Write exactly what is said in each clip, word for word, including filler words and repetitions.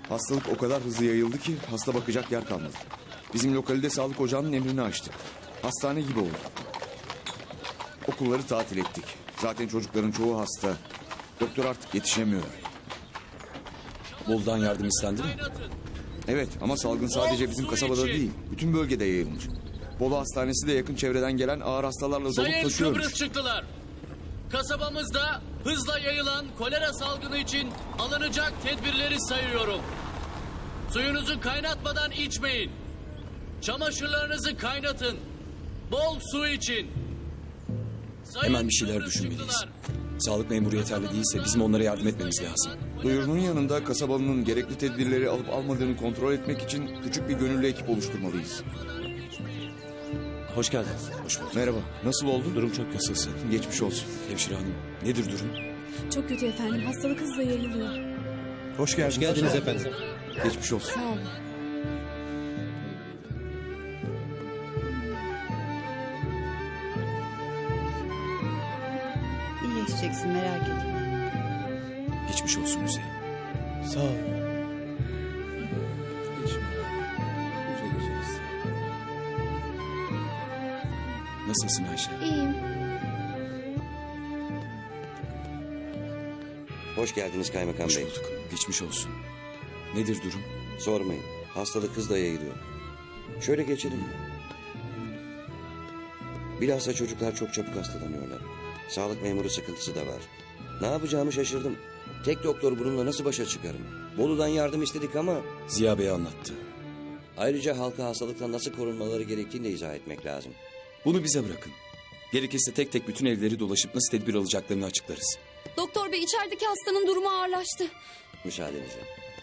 Hastalık o kadar hızlı yayıldı ki hasta bakacak yer kalmadı. Bizim lokalde sağlık ocağının emrini açtık. Hastane gibi oldu. Okulları tatil ettik. Zaten çocukların çoğu hasta. Doktor artık yetişemiyor. Bolu'dan yardım istendi mi? Evet ama salgın sadece bizim kasabada değil, bütün bölgede yayılmış. Bolu Hastanesi de yakın çevreden gelen ağır hastalarla dolup Sayın taşıyormuş. Kıbrıs çıktılar. Kasabamızda hızla yayılan kolera salgını için alınacak tedbirleri sayıyorum. Suyunuzu kaynatmadan içmeyin. Çamaşırlarınızı kaynatın. Bol su için. Sayın Hemen bir şeyler Kıbrıs düşünmeliyiz. çıktılar. Sağlık memuru yeterli değilse bizim onlara yardım etmemiz lazım. Duyurunun yanında kasabalının gerekli tedbirleri alıp almadığını kontrol etmek için küçük bir gönüllü ekip oluşturmalıyız. Hoş geldin. Hoş bulduk. Merhaba, nasıl oldu? Durum çok nasılsın? Geçmiş olsun. Hemşire hanım, nedir durum? Çok kötü efendim. Hastalık hızla yayılıyor. Hoş geldiniz. Hoş geldiniz efendim. Geçmiş olsun. Sağ olun. İyileşeceksin, merak etme. Geçmiş olsun Hüseyin. Sağ ol. Nasılsın Ayşe? İyiyim. Hoş geldiniz Kaymakam Hoş Bey. bulduk. Geçmiş olsun. Nedir durum? Sormayın. Hastalık hızla yayılıyor. Şöyle geçelim mi? Bilhassa çocuklar çok çabuk hastalanıyorlar. Sağlık memuru sıkıntısı da var. Ne yapacağımı şaşırdım. Tek doktor bununla nasıl başa çıkarım? Bolu'dan yardım istedik ama... Ziya Bey anlattı. Ayrıca halka hastalıktan nasıl korunmaları gerektiğini de izah etmek lazım. Bunu bize bırakın. Gerekirse tek tek bütün evleri dolaşıp nasıl tedbir alacaklarını açıklarız. Doktor bey, içerideki hastanın durumu ağırlaştı. Müsaadenizle.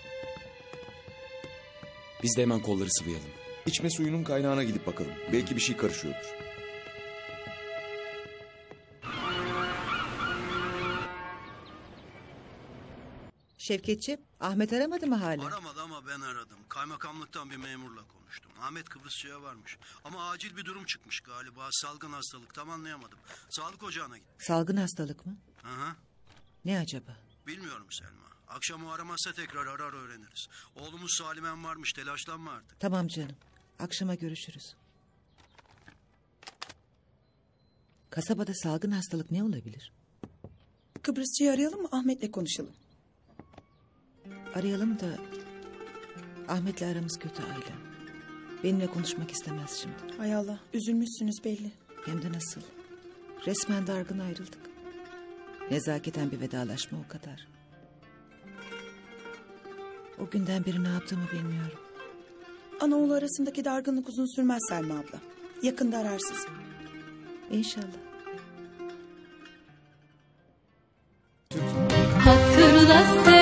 Biz de hemen kolları sıvayalım. İçme suyunun kaynağına gidip bakalım. Belki bir şey karışıyordur. Şevketciğim, Ahmet aramadı mı hala? Aramadı ama ben aradım. Kaymakamlıktan bir memurla konuştum. Ahmet Kıbrısçı'ya varmış. Ama acil bir durum çıkmış galiba. Salgın hastalık, tam anlayamadım. Sağlık ocağına gitmiş. Salgın hastalık mı? Hı hı. Ne acaba? Bilmiyorum Selma. Akşam o aramazsa tekrar arar öğreniriz. Oğlumuz Salimen varmış, telaşlanma artık. Tamam canım. Akşama görüşürüz. Kasabada salgın hastalık ne olabilir? Kıbrısçıyı arayalım mı? Ahmet'le konuşalım. Arayalım da... Ahmet'le aramız kötü Ayla. Benimle konuşmak istemez şimdi. Hay Allah, üzülmüşsünüz belli. Hem de nasıl? Resmen dargın ayrıldık. Nezaketen bir vedalaşma o kadar. O günden beri ne yaptığımı bilmiyorum. Ana oğlu arasındaki dargınlık uzun sürmez Selma abla. Yakında arar sizi. İnşallah. Hatırla sen.